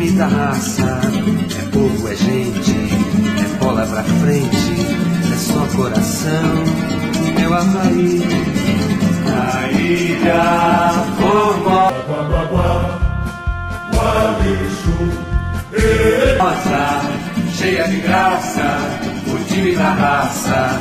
time da raça. É povo, é gente, é bola pra frente, é só coração, meu Havaí. Na ilha Formosa, cheia de graça, o time da raça.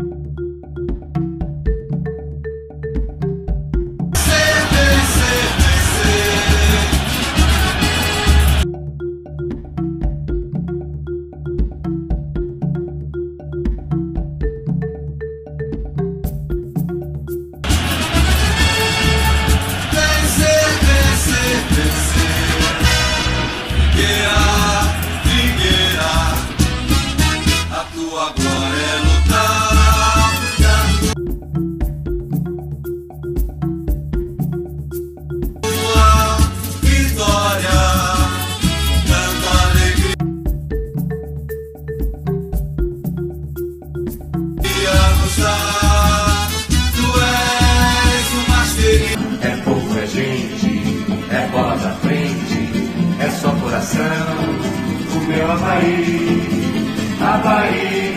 É povo, é gente, é bola pra frente, é só coração, o meu Havaí, Havaí.